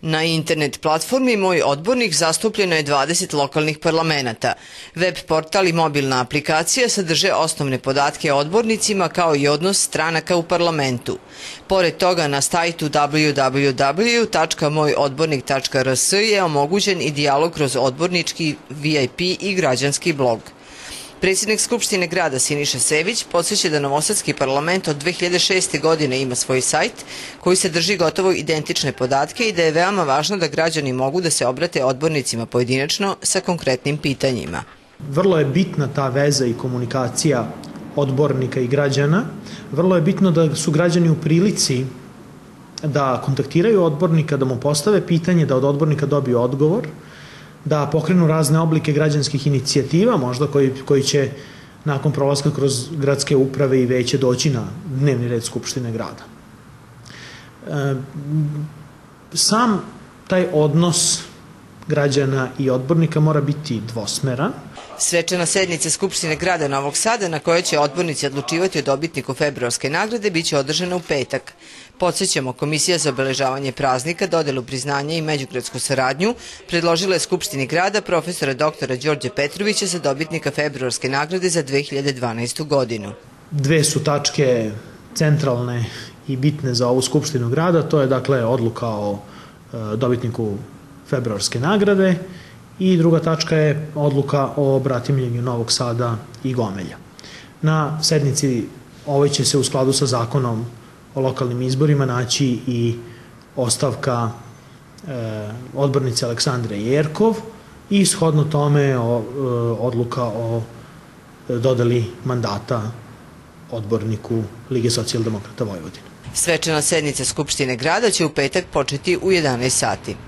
Na internet platformi Moj odbornik zastupljeno je 20 lokalnih parlamenata. Web portal i mobilna aplikacija sadrže osnovne podatke o odbornicima kao i odnos stranaka u parlamentu. Pored toga na sajtu www.mojodbornik.rs je omogućen i dijalog kroz odbornički VIP i građanski blog. Predsjednik Skupštine grada Siniša Sević podsjeća da Novosadski parlament od 2006. godine ima svoj sajt koji sadrži gotovo identične podatke i da je veoma važno da građani mogu da se obrate odbornicima pojedinačno sa konkretnim pitanjima. Vrlo je bitna ta veza i komunikacija odbornika i građana. Vrlo je bitno da su građani u prilici da kontaktiraju odbornika, da mu postave pitanje, da od odbornika dobiju odgovor, da pokrenu razne oblike građanskih inicijativa, možda koji će nakon prolaska kroz gradske uprave i veće doći na dnevni red Skupštine grada. Sam taj odnos građana i odbornika mora biti dvosmeran. Svečana sednica Skupštine grada Novog Sada na kojoj će odbornici odlučivati o dobitniku februarske nagrade biće održana u petak. Podsećamo, Komisija za obeležavanje praznika, dodelu priznanja i međugradsku saradnju predložila je Skupštini grada profesora doktora Đorđe Petrovića za dobitnika februarske nagrade za 2012. godinu. Dve su tačke centralne i bitne za ovu Skupštinu grada, to je dakle odluka o dobitniku februarske nagrade i druga tačka je odluka o bratimljenju Novog Sada i Gomelja. Na sednici ovoj će se u skladu sa zakonom o lokalnim izborima naći i ostavka odbornice Aleksandre Jerkov i shodno tome odluka o dodeli mandata odborniku Lige socijaldemokrata Vojvodine. Svečana sednica Skupštine grada će u petak početi u 11 sati.